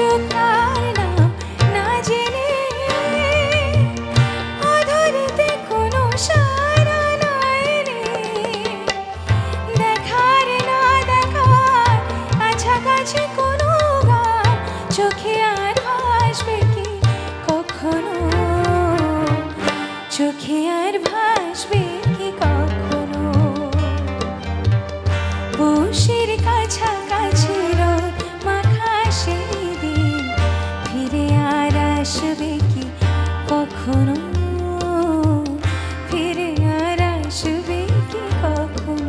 কার নাম না জেনে অধরেতে কোনো সারা নয় রে। দেখার না দেখার কাছাকাছি কোনো গান চোখে আর ভাসবে কি কখনো, চোখে আর ভাসবে কি কখনো। পৌষের কাছাকাছি রোদ মাখা সেই দিন ফিরে আর আসবে কি কখনো, ফিরে আর আসবে কি কখনো।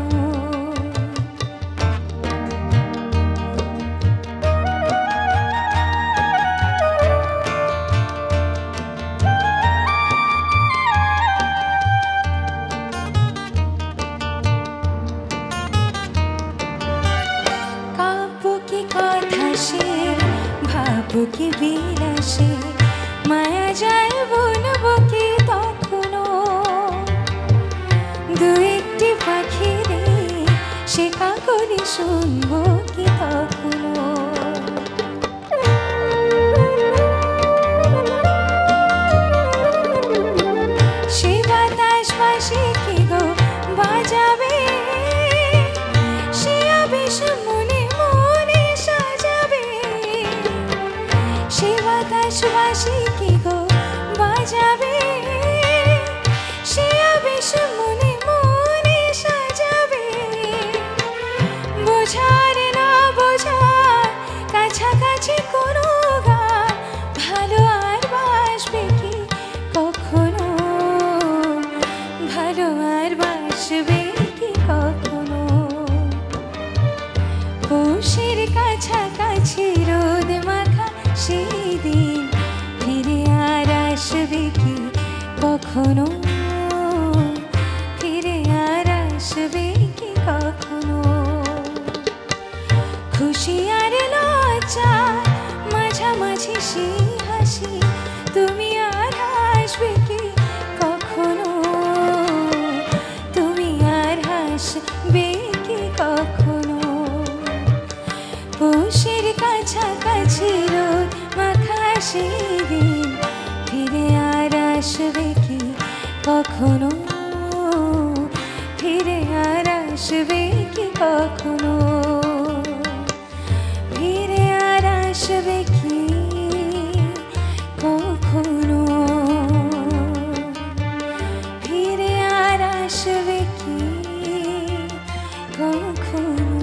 ভাবো কি বিলাসে মায়া যায় বলবো কি তখনো। দু একটি পাখি রে সে কাকলি শুনবো কি তখনো। সে বাতাস বাসি কি গো বাজাবে, সে আবেশ মনে মনে সাজাবে। সে বাতাস বাসি কি গো বাজাবে, সে আবেশ মনে মনে সাজাবে। বোঝার না বোঝার কাছাকাছি কোনো গান ভালো আর বাসবে কি কখনো, ভালো আর বাসবে কি কখনো। পৌষের কাছাকাছি রোদ মাখা সেই দিন ফিরে আর আসবে কি কখনো, ফিরে আর আসবে কি কখনো। খুশি আর লজ্জা মাঝামাঝি সেই হাসি তুমি আর হাসবে কি কখনো, তুমি আর হাসবে কি কখনো। পৌষের কাছাকাছি রোদ মাখা সেই দিন ফিরে আর আসবে কি কখনো, ফিরে আর আসবে কি কখনো, ফিরে আর আসবে কি কখনো, ফিরে আর আসবে কি কখনো।